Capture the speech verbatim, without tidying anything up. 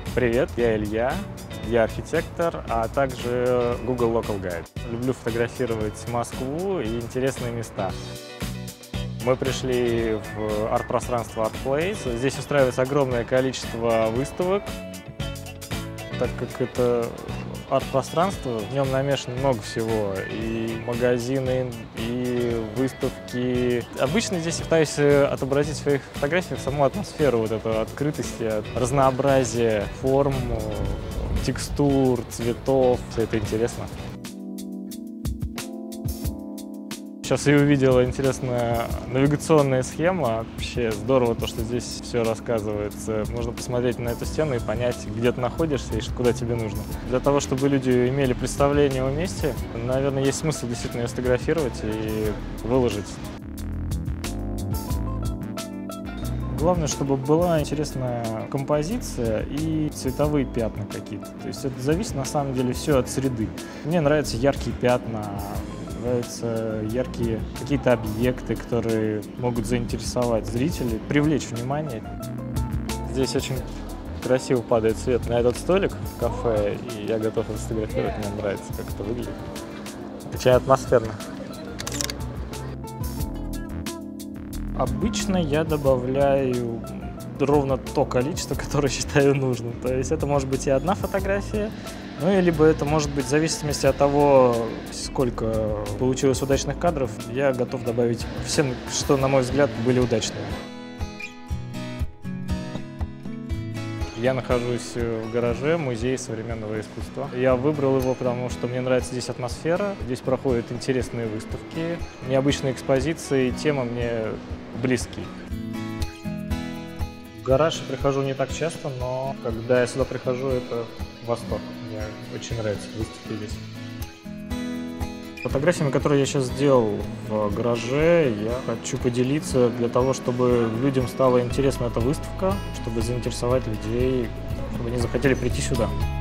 Привет, я Илья, я архитектор, а также Google Local Guide. Люблю фотографировать Москву и интересные места. Мы пришли в арт-пространство Art Place. Здесь устраивается огромное количество выставок. Так как это арт-пространство, в нем намешано много всего. И магазины, и выставки. Обычно здесь пытаюсь отобразить в своих фотографиях саму атмосферу вот этой открытости, разнообразия форм, текстур, цветов. Все это интересно. Сейчас я увидела интересная навигационная схема. Вообще здорово то, что здесь все рассказывается. Можно посмотреть на эту стену и понять, где ты находишься и куда тебе нужно. Для того, чтобы люди имели представление о месте, наверное, есть смысл действительно ее сфотографировать и выложить. Главное, чтобы была интересная композиция и цветовые пятна какие-то. То есть это зависит на самом деле все от среды. Мне нравятся яркие пятна. Нравятся яркие какие-то объекты, которые могут заинтересовать зрителей, привлечь внимание. Здесь очень красиво падает свет на этот столик в кафе, и я готов это сфотографировать, мне нравится, как это выглядит. Очень атмосферно. Обычно я добавляю ровно то количество, которое считаю нужным. То есть это может быть и одна фотография, ну и либо это может быть в зависимости от того, сколько получилось удачных кадров, я готов добавить все, что, на мой взгляд, были удачными. Я нахожусь в гараже Музея современного искусства. Я выбрал его, потому что мне нравится здесь атмосфера. Здесь проходят интересные выставки, необычные экспозиции, темы мне близки. В гараж я прихожу не так часто, но когда я сюда прихожу, это восторг. Мне очень нравится выставки здесь. Фотографиями, которые я сейчас сделал в гараже, я хочу поделиться для того, чтобы людям стала интересна эта выставка, чтобы заинтересовать людей, чтобы они захотели прийти сюда.